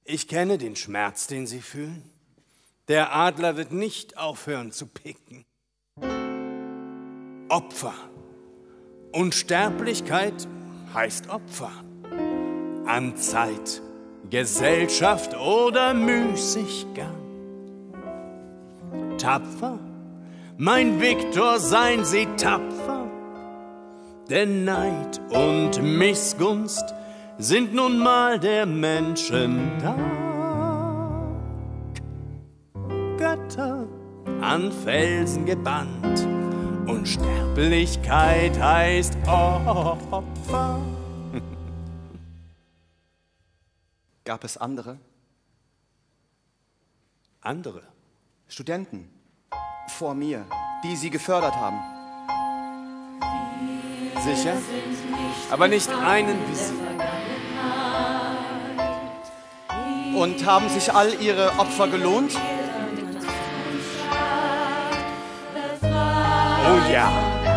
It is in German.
Ich kenne den Schmerz, den Sie fühlen. Der Adler wird nicht aufhören zu picken. Opfer. Unsterblichkeit heißt Opfer. An Zeit, Gesellschaft oder Müßiggang. Tapfer, mein Viktor, seien Sie tapfer. Denn Neid und Missgunst sind nun mal der Menschen Tag. Götter an Felsen gebannt, Unsterblichkeit heißt Opfer. Gab es andere? Andere? Studenten vor mir, die Sie gefördert haben. Sicher? Aber nicht einen wie Sie. Und haben sich all Ihre Opfer gelohnt? Oh ja.